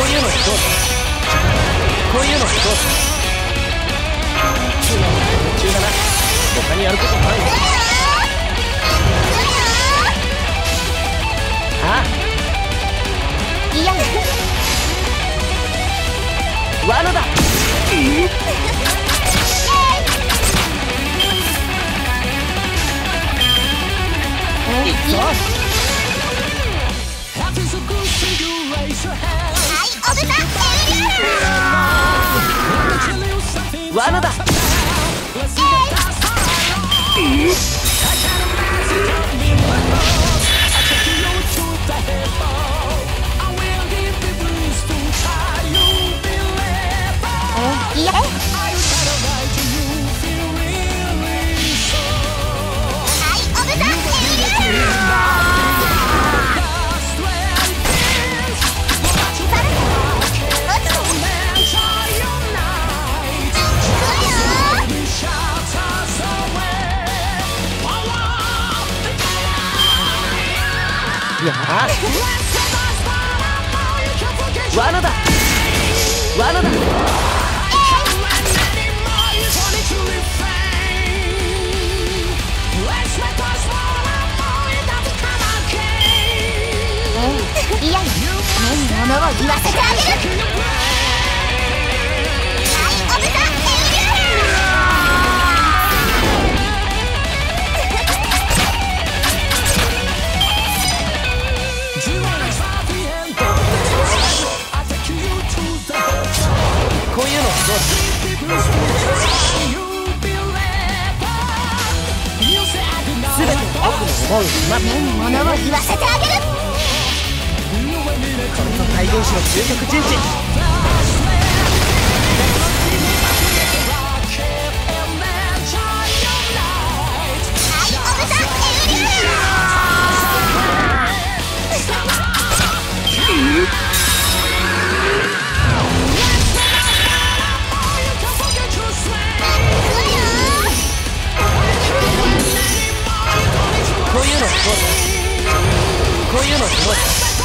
ういうのどうぞ。こういうのどうぞ。今は夢中だな。他にやることないの？ああ。 いや罠だ。いくぞ。罠だ。やあ、罠だ。罠だ。 いや目に物を言わせてあげる。 こういうのどうぞ。すべて僕の思うまま目に物を言わせてあげる。 これぞ大原始の究極人事。こういうのどうぞ。こういうのどうぞ。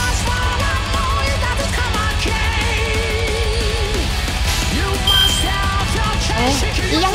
いや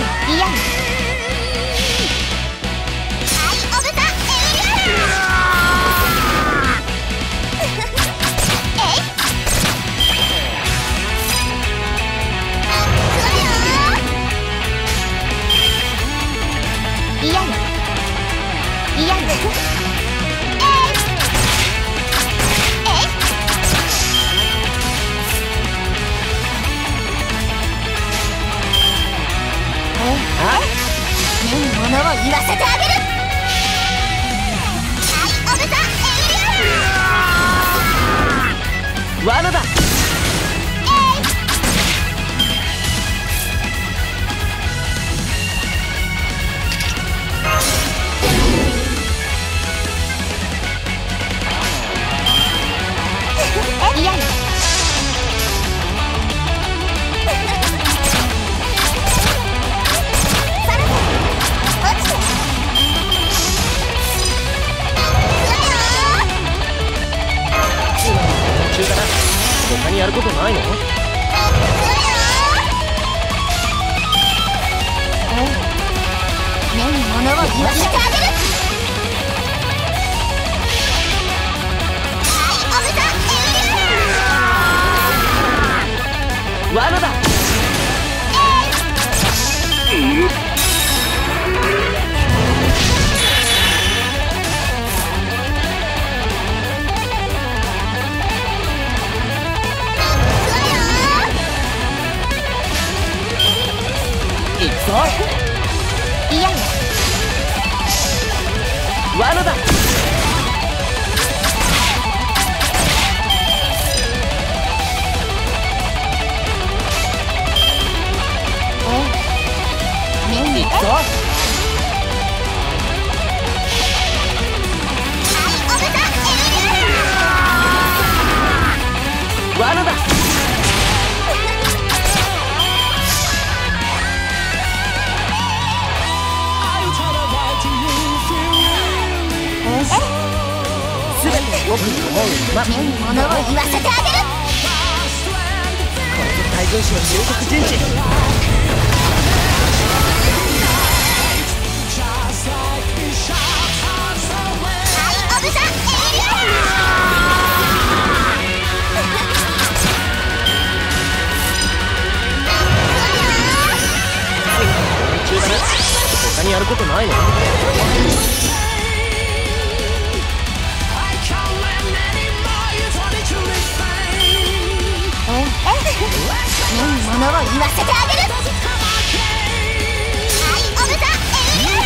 目に物を言わせてあげる。 罠だ。 いや他にやることないの？ 目に物を言わせてあげる。 罠だ。いくぞ。 いや罠だ。いくぞ。罠だ。すべて僕の思うまま目に物を言わせてあげる。 戦士は入国陣地。 オブザエリア。 中だね。他にやることないの？ 目に物を言わせてあげる。オブザエリア。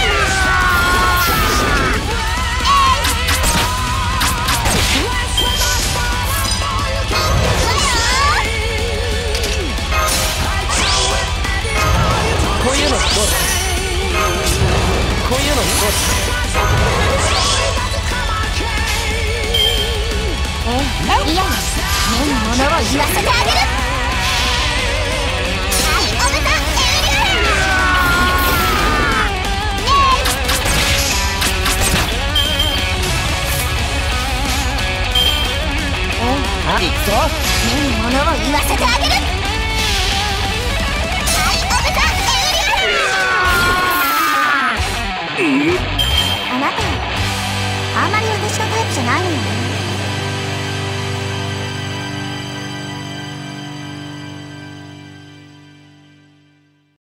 こういうのどうだ？こういうのどうだ？ いや、目に物を言わせてあげる。 行くぞ。 目に物を言わせてあげる。あなた、あんまり私のタイプじゃないのよね。